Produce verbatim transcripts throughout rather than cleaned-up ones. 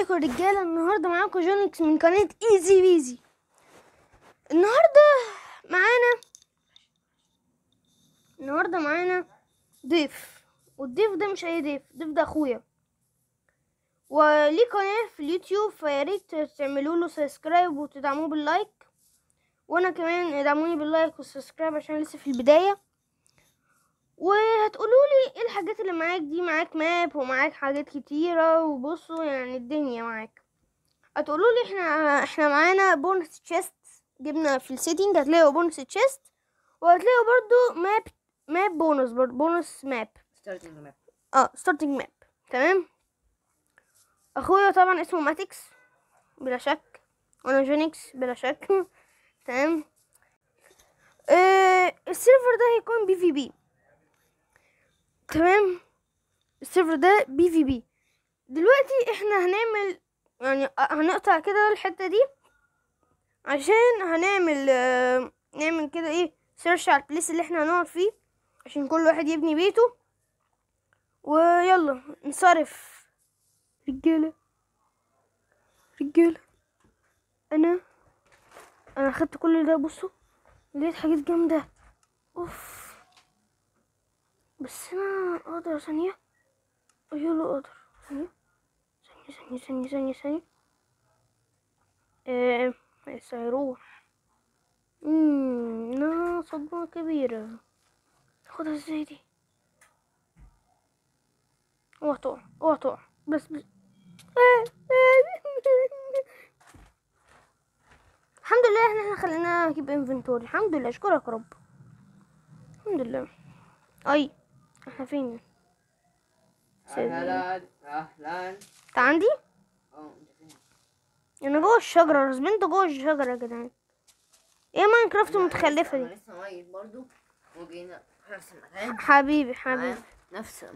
عليكم رجاله. النهارده معاكم جونكس من قناه ايزي بيزي. النهارده معانا النهارده معانا ضيف، والضيف ده مش اي ضيف، ضيف ده اخويا وليه قناه في اليوتيوب، فياريت تعملوا له سبسكرايب وتدعموه باللايك، وانا كمان ادعموني باللايك والسبسكرايب عشان لسه في البدايه. وهتقولوا لي ايه الحاجات اللي معاك دي؟ معاك ماب ومعاك حاجات كتيره، وبصوا يعني الدنيا معاك. هتقولوا لي احنا احنا معانا بونس تشيست، جبنا في السيتنج هتلاقوا بونس تشيست، وهتلاقوا برضو ماب ماب بونس برضو بونس ماب ستارتنج ماب. اه ستارتنج ماب. تمام. اخويا طبعا اسمه ماتكس بلا شك، وانا جونكس بلا شك. تمام. آه السيرفر ده هيكون بي في بي. تمام. السيرفر ده بي في بي. دلوقتي احنا هنعمل يعني هنقطع كده الحتة دي عشان هنعمل آه نعمل كده ايه سيرش على البليس اللي احنا هنقعد فيه، عشان كل واحد يبني بيته. ويلا نصرف رجاله رجاله. انا انا اخدت كل ده. بصوا لقيت حاجات جامده. اوف. بس انا اقدر ثانيه. يلا اقدر ثانيه ثانيه ثانيه ثانيه ثانيه ايه بس هيروح. امم لا صدمه كبيره. خدها ازاي دي؟ اوعى تقع اوعى تقع بس, بس. الحمد لله ان احنا خلينا نجيب انفنتوري. الحمد لله اشكرك يا رب. الحمد لله. اي احنا فين؟ اهلا اهلا. انت عندي؟ اه انت فين؟ انا جوه الشجره. رسبنت جوه الشجره يا جدعان. ايه ماينكرافت المتخلفه انا دي؟ لسه ميت برضو وجينا في نفس المكان. حبيبي حبيبي. نفس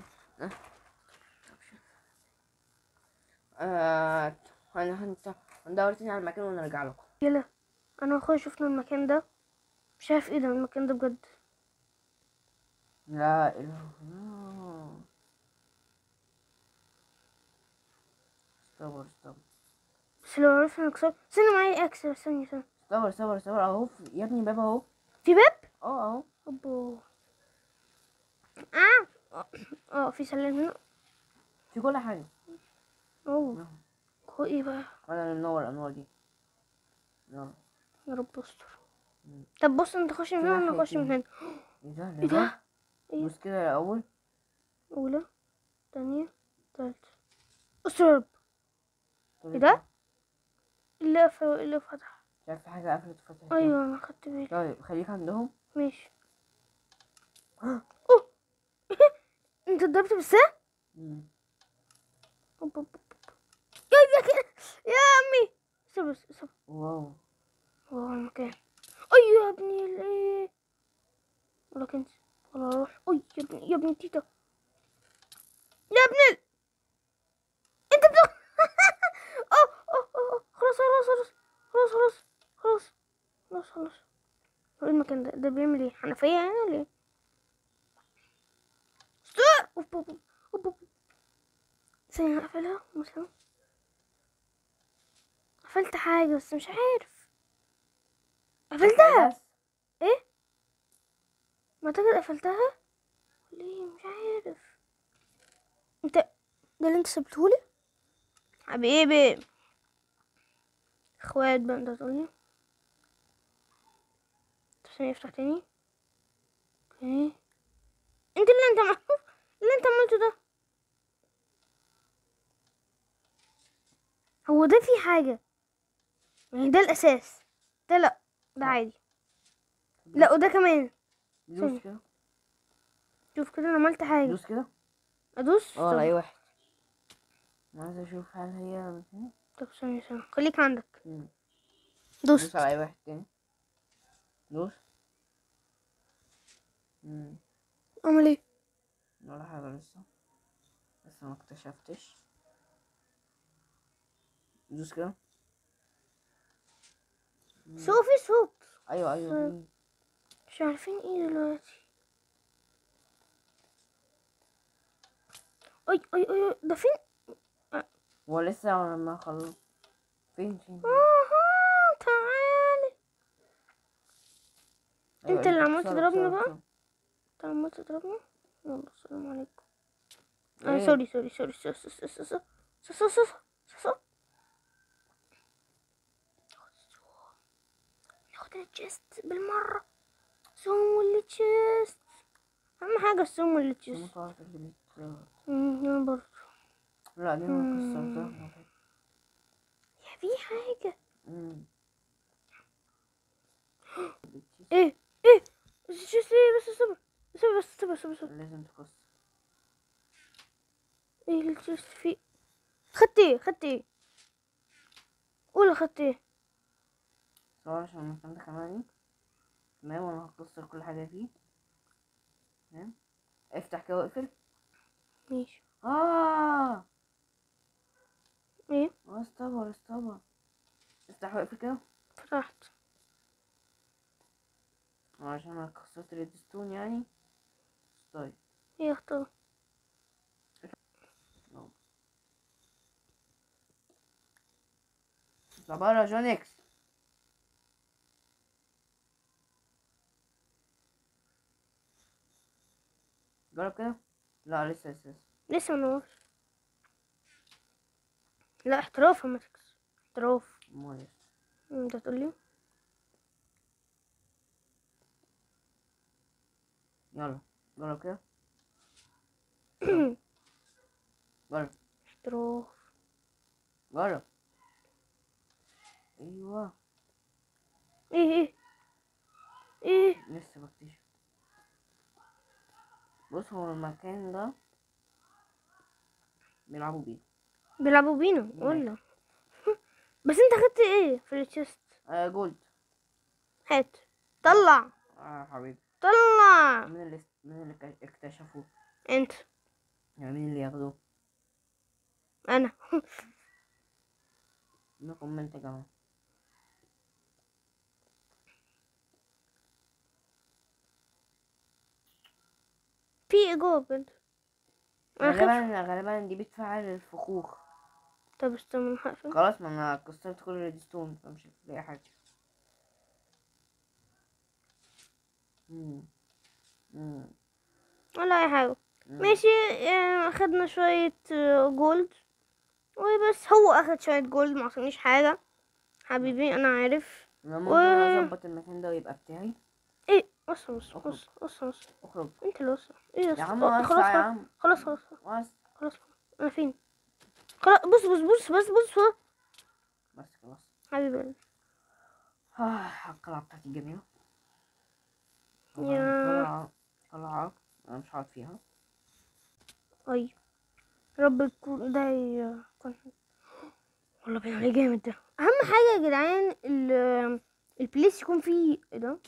آه انا انت ندور تاني على المكان ونرجع لكم. يلا انا واخويا شفنا المكان ده. مش عارف ايه ده المكان ده بجد. لا اله الا الله. استغفر استغفر بس لو عرفنا نكسر. استنى معايا اكس. ثانيه ثانيه. استغفر استغفر استغفر اهو في- يا ابني باب اهو. في باب؟ اه اهو. ابو اه اه في سلم هنا. في كل حاجه. اوه هو ايه بقى؟ انا منور الانوار دي. يلا يا رب استر. طب بص انت خش من هنا وانا اخش من هنا. ايه ده؟ ايه ده؟ ايه؟ بص كده الاول. اولى تانية تالتة. استر. ايه ده؟ اللي قفل اللي فتح. مش عارف في حاجه قفلت وفتحت. ايوه انا خدت بالي. طيب خليك عندهم. ماشي. اوه انت ضربت بالسهم؟ اوب اوب اوب. يا يا كده يا عمي. صبر صبر. واو واو المكان. ايوه يا ابني الايه. ولا كنت ولا اروح. اي يا ابني يا ابني تيتا. يا ابني ال... انت بتق... اه اه اه خلاص خلاص خلاص خلاص خلاص خلاص خلاص خلاص. ايه المكان ده؟ ده بيعمل ايه؟ حنفية يعني ولا ايه؟ ستار. اوب اوب اوب اوب. ثانية اقفلها مثلا. قفلت حاجة بس مش عارف. قفلتها. ايه؟ ما اعتقد قفلتها. ليه مش عارف. انت ده اللي انت سبتهولي حبيبي. اخوات بقى انت تقولي. ثانية افتح تاني. اوكي. انت اللي انت م... اللي انت عملته ده. هو ده في حاجة يعني؟ ده الاساس ده؟ لا ده عادي. لا وده كمان. دوس كده. شوف كده انا عملت حاجة. دوس كده. ادوس. اه اي واحد. عايز اشوف هل هي. طب ثانية ثانية خليك عندك. مم. دوس. دوس على اي واحد تاني. دوس. مم. اعمل ايه؟ ولا حاجة لسه. لسه ما اكتشفتش. دوس كده. سو في صوت. ايوه ايوه. مش عارفين ايه دلوقتي. اي اي اي ده فين؟ هو لسه لما خلص. فين فين اها تعالي. أيوة، انت اللي عمال اكسره، تضربني اكسره، بقى. اكسره. انت اللي عمال تضربني. يلا السلام عليكم. آه ايه؟ سوري سوري سوري سوري سوري سوري سوري سوري سوري سوري. ناخد التشيست بالمرة. سوم والتشيست اهم حاجة، السوم شو والتشيست. متعرف اللي بت- انا برضه. لا دي انا كسرتها. يا في حاجة. امم ايه ايه التشيست ايه؟ بس صبر صبر بس صبر صبر صبر. لازم تكسر. ايه التشيست فيه؟ خدت ايه؟ خدت ايه؟ قول خدت ايه؟ صور عشان المكان ده كمان. تمام، وانا هكسر كل حاجة فيه. تمام، افتح كده واقفل. ماشي. اه ايه اه استبر استبر. افتح واقفل كده. فتحت. عشان انا كسرت الريدستون يعني. طيب ايه اختار. اطلع بره جونكس. جرب كده. لا لسه لسه لسه. لسه منوش. لا احتراف يا ماتكس. احتراف. امال لسه. انت تقولي. يلا جرب كده. جرب جرب احتراف. جرب. ايوه ايه ايه ايه. لسه بكتشف. بص هو المكان ده بيلعبوا بيه. بيلعبوا بينا ولا؟ بس انت خدت ايه في التشيست؟ آه جولد. هات. طلع. اه حبيبي. طلع. مين اللي مين اللي كا- اكتشفوه؟ انت. يعني مين اللي ياخدوه؟ انا. منكم انت كمان. في ايجو بجد. انا خايف. غالبا غالبا دي بتفعل الفخوخ. طب استنى هقفل. خلاص ما انا كسرت كل الريدستون فمش هتلاقي حاجة. مم. مم. ولا اي حاجه. مم. ماشي. اه، اخدنا شويه اه، جولد. وبس هو اخد شويه جولد ما عصنيش حاجه. حبيبي انا عارف. انا و ممكن اظبط المكان ده ويبقى بتاعي. ايه بص بص اخرج بص بص بص. اخرج. انت اللي وصل ايه يا يا اسطى؟ عم اه، خلاص وسع يا خلاص عم. خلاص خلاص وسع. خلاص. انا فين؟ خلاص بص بص بص بص بص. بس خلاص. حبيبي. آه القلعة بتاعتي جميلة. والله يا قلعة قلعة انا مش هقعد فيها. اي رب يكون ده يكون. والله باين عليه جامد ده. اهم حاجه يا جدعان ال- البليس يكون فيه ايه ده.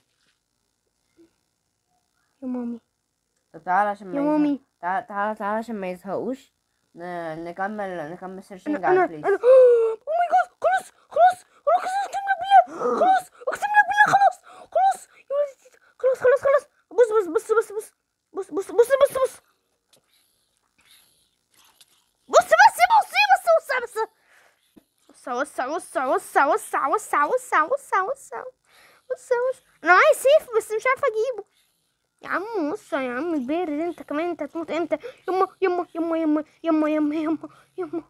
يا مامي. طب تعالى عشان يا ما يزهق. مامي. تعالى تعالى تعالى عشان ما يزهقوش. ن... نكمل نكمل انا سيرشنج انا على انا البليس. او ماي جاد. خلاص خلاص خلاص اقسم لك بالله. خلاص اقسم لك بالله. خلاص خلاص يا ولد التيتا. خلاص خلاص خلاص. بص بص بص بص بص بص بص بص بص بص بص بص بص بص بص وسع وسع وسع وسع وسع وسع وسع وسع وسع وسع. انا معايا سيف بس مش عارفه اجيبه. يا عم وسع يا عم البارد. انت كمان انت هتموت امتى؟ يما يما يما يما يما يما يما يما.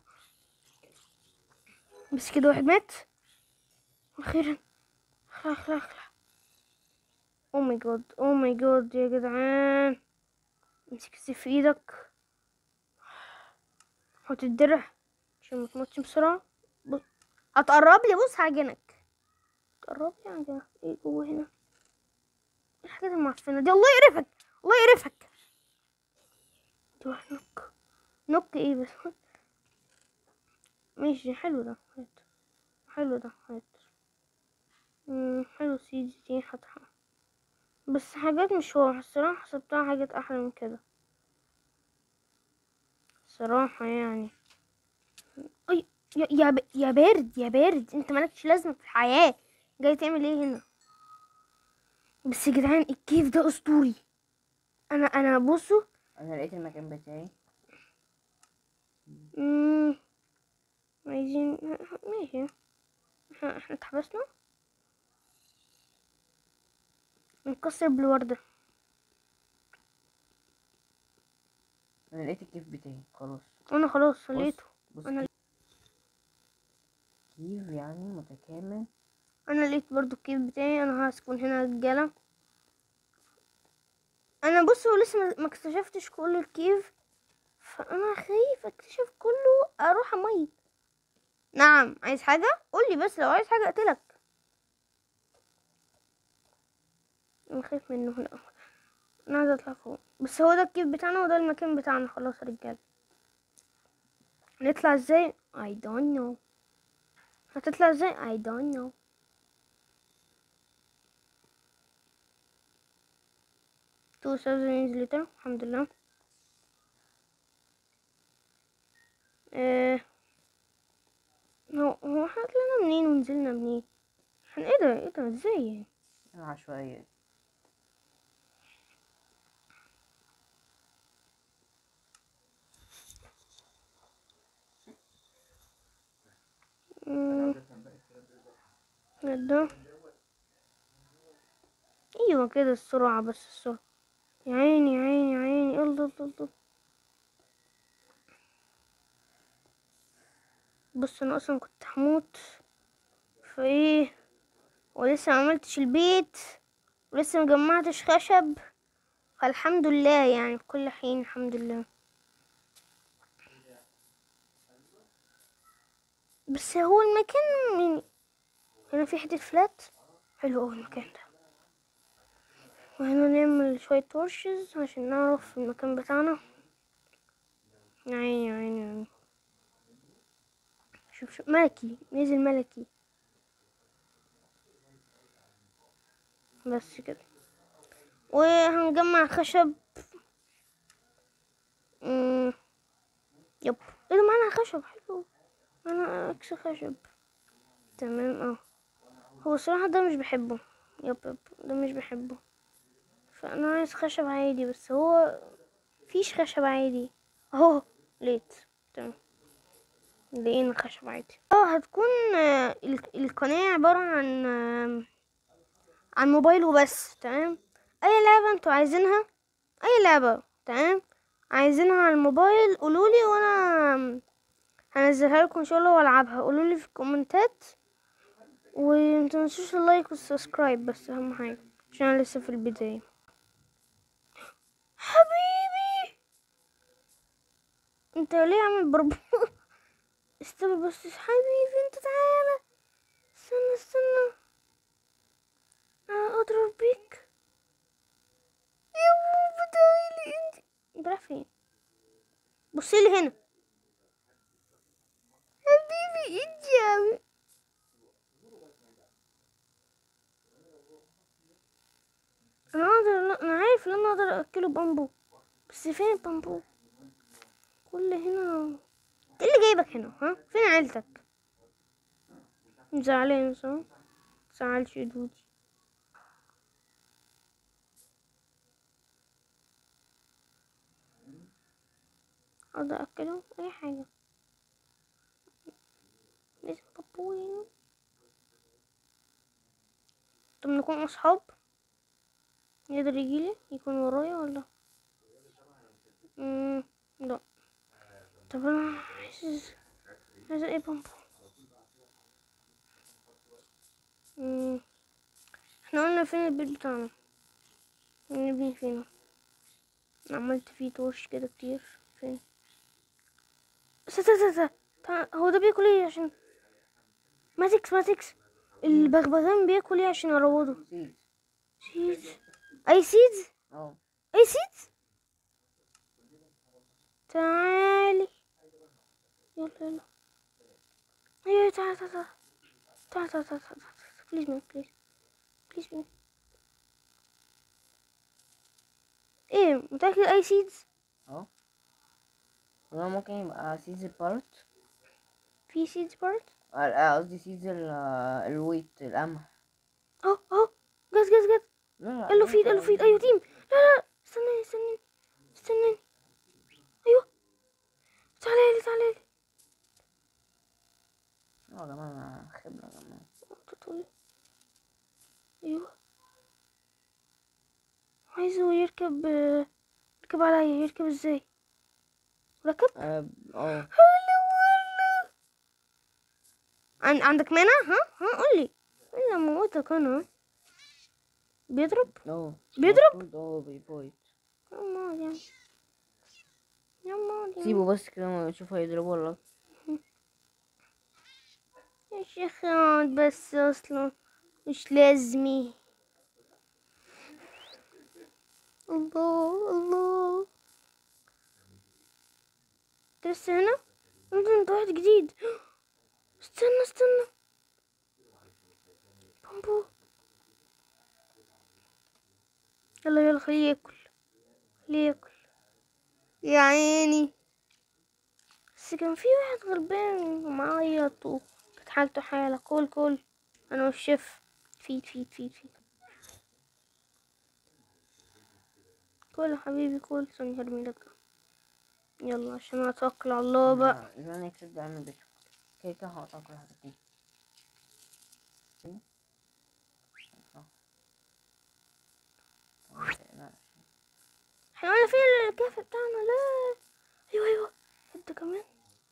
بس كده واحد مات اخيرا. اخلا اخلا اخلا. او ماي جاد او ماي جاد يا جدعان. امسك السيف في ايدك. حط الدرع عشان ما تموتش بسرعه. بص هتقرب لي. بص هعجنك. تقرب لي هعجنك. ايه جوه هنا؟ ايه الحاجات المعفنه دي؟ الله يقرفك الله يقرفك. دي واحد نوك. نوك ايه بس؟ ماشي حلو ده. هات. حلو ده. هات. مم، حلو سيدي دي هاتها. بس حاجات مش واضحة الصراحة. حسبتها حاجات أحلى من كده صراحة يعني. أي يا يا, ب... يا بارد يا بارد. انت مالكش لازمة في الحياة. جاي تعمل ايه هنا؟ بس يا جدعان الكيف ده أسطوري. أنا أنا بصوا. انا لقيت المكان بتاعي. مم. عايزين ماشي. احنا احنا اتحبسنا. نكسر بالوردة. انا لقيت الكيف بتاعي خلاص. انا خلاص بص لقيته. بص انا كيف يعني متكامل. انا لقيت برضو الكيف بتاعي. انا هسكن هنا رجالة. انا بص هو لسه ما- ما اكتشفتش كل الكيف، فانا خايف اكتشف كله اروح اميت. نعم، عايز حاجة قولي، بس لو عايز حاجة اقتلك. انا خايف منه. لا، انا عايزة اطلع فوق. بس هو ده الكيف بتاعنا وده المكان بتاعنا. خلاص يا رجالة، نطلع ازاي؟ I don't know. هتطلع ازاي؟ I don't know. two thousand years later. الحمد لله. اه هو هو احنا طلعنا منين ونزلنا منين؟ احنا ايه ده ايه ده ازاي يعني؟ العشوائية. مم، ده ايوه كده السرعة، بس السرعة. يا عيني يا عيني يا عيني. يلا يلا يلا. بص انا اصلا كنت هموت في ايه، ولسه ما عملتش البيت، ولسه مجمعتش خشب، فالحمد لله يعني في كل حين الحمد لله. بس هو المكان من هنا في حتة فلات. حلو اوي المكان ده. وهنا نعمل شوية تورشز عشان نعرف المكان بتاعنا. يا عيني يا عيني يا عيني. شوف شوف ملكي نزل ملكي. بس كده. وهنجمع خشب. مم. يب. ايه ده معانا خشب حلو. معانا اكس خشب. تمام اه. هو الصراحة ده مش بحبه. يب يب ده مش بحبه. فانا عايز خشب عادي، بس هو فيش خشب عادي اهو. لقيت. تمام. لقينا خشب عادي. اه هتكون آه، ال- القناة عبارة عن آه، عن موبايل وبس. تمام. اي لعبة انتوا عايزينها، اي لعبة تمام عايزينها على الموبايل قولولي، وانا هنزلها لكم ان شاء الله والعبها. قولولي في الكومنتات، ومتنسوش اللايك والسبسكرايب، بس اهم حاجة عشان انا لسه في البداية. حبيبي انت ليه عامل بربو؟ استنى بس حبيبي انت تعالى. استنى استنى انا اضرب بيك يا بابا. تعالي انت انت رايح فين؟ بصيلي هنا حبيبي. انت يا انا اقدر، انا عارف ان انا اقدر اكله بامبو، بس فين البامبو؟ كل هنا. ايه اللي جايبك هنا؟ ها فين عيلتك؟ زعلان صح؟ متزعلش يا دودي. اقدر اكله اي حاجه. لازم بابو يعني. طب نكون اصحاب؟ يقدر يجيلي يكون ورايا ولا؟ مم. لا. طب انا عايز عايز ايه بامبو. مم. احنا قلنا فين البيت بتاعنا؟ نبني فين؟ عملت فيه توش كده كتير. فين؟ س- س- س- س- تع- هو ده بياكل ايه عشان ماتكس ماتكس؟ البغبغان بياكل ايه عشان اروضه؟ سيد. سيدز. اي سيدز. اه. اي سيدز. تعالي. يلا يلا. ايوه تعال تعال تعال تعال تعال تعال تعال. بليز مين بليز. بليز مين. ايه متأكد اي سيدز؟ اه. وده ممكن يبقى سيدز البارت. في سيدز بارت. آه، قصدي سيدز ال- آه، الويت القمح. اهو اهو. جاز جاز جاز. لا لا قال له ده فيد قال له فيد. ايوه تيم. لا لا استناني استناني استناني. ايوه تعالى لي تعالى لي. اه يا جماعة أنا خبرة يا جماعة. تطوي. ايوه عايزه يركب يركب عليا. يركب ازاي؟ ركب. اه اه عن... عندك مانع؟ ها ها قولي الا موتك انا. بيضرب اه بيضرب. المفروض اه بيفايت. يما يا يما يا سيبه بس كده ما تشوف هيضربه ولا. يا شيخ اقعد بس اصلا مش لازمي. الله الله. انت لسه هنا؟ انت انت واحد جديد. استنى استنى. بامبو. يلا يلا خليه ياكل. خليه ياكل يا عيني. بس كان في واحد غلبان معيط وكانت حالته حالة. كل كل انا والشيف. فيد فيد فيد فيد. كل يا حبيبي كل. ثانية هرمي لك. يلا عشان اتوكل على الله بقى. اذا انا كسبت عنه بيته كده كده هقطع كل حاجة دي. احنا ولا فين الكهف بتاعنا؟ لا. ايوه ايوه انت كمان.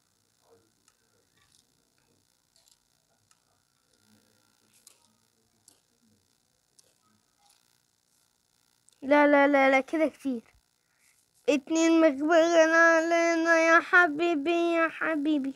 لا لا لا لا كده كتير. اتنين مخبغين علينا يا حبيبي يا حبيبي.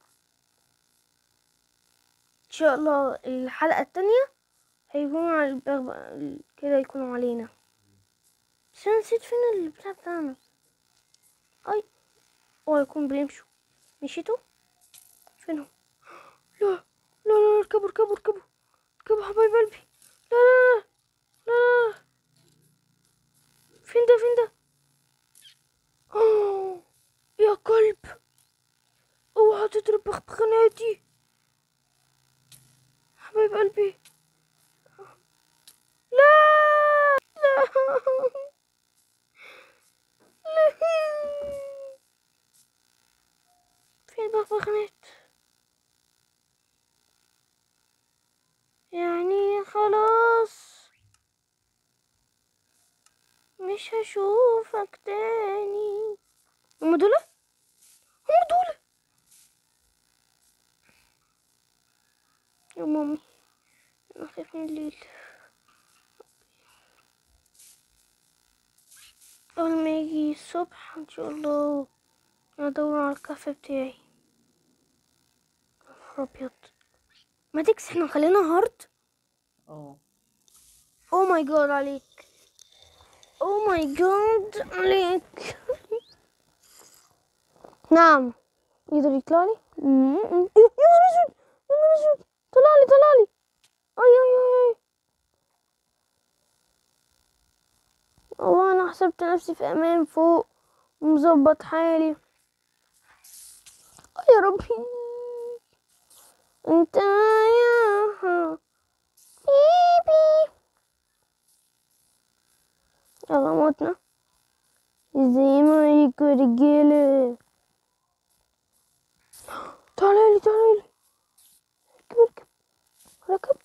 ان شاء الله الحلقة التانية هيكونوا على البغبغ كده يكونوا علينا. بس انا نسيت فين البتاع بتاعنا. اي هو يكون بيمشوا. مشيتوا فينهم؟ لا لا لا اركبوا اركبوا اركبوا اركبوا حبايب قلبي. لا لا لا لا. فين ده فين ده؟ أوه. يا كلب اوعى تضرب بغبغاناتي حبايب قلبي. لا لا لا. فين البغبغانات؟ يعني خلاص مش هشوفك تاني. هم دول هم دول يا مامي. انا خايف من الليل. اول ما يجي الصبح ان شاء الله ادور على الكهف بتاعي. نهار ابيض. ما تكس احنا خلينا هارد. اه او ماي جاد عليك. او ماي جاد عليك. نعم. يقدر يطلع لي؟ م- م- يا نهار اسود يا نهار اسود. طلع لي طلع لي. اي اي اي. والله انا حسبت نفسي في امان فوق ومظبط حالي. يا ربي انت يا بيبي. يلا موتنا زي ما يكون رجالة. تعالي تعالي. ركب ركب ركب.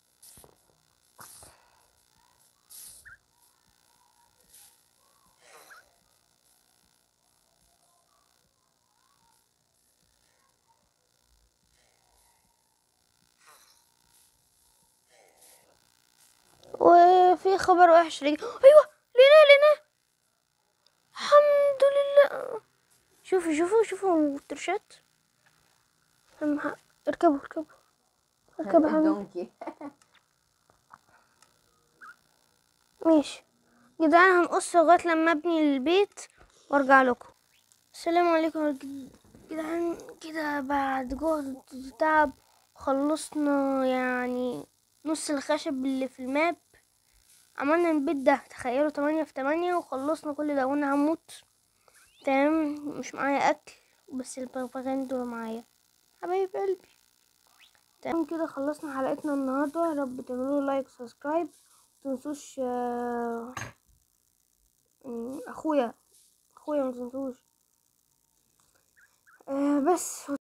وفي خبر وحش رجع. ايوه لينا لينا. الحمد لله. شوفوا شوفوا شوفوا الترشات. أهم حق. اركبوا اركبوا اركبوا يا حبيبي. الدونكي. ماشي جدعان هنقص لغاية لما ابني البيت وارجع لكم. السلام عليكم يا جدعان. كده بعد جهد تعب خلصنا يعني نص الخشب اللي في الماب. عملنا البيت ده تخيلوا تمانية في تمانية وخلصنا كل ده وانا هموت. تمام مش معايا اكل بس البغبغان دول معايا حبايب قلبي. تمام كده خلصنا حلقتنا النهارده. يا رب تعملوا لايك سبسكرايب متنسوش. آه، اخويا اخويا متنسوش. آه بس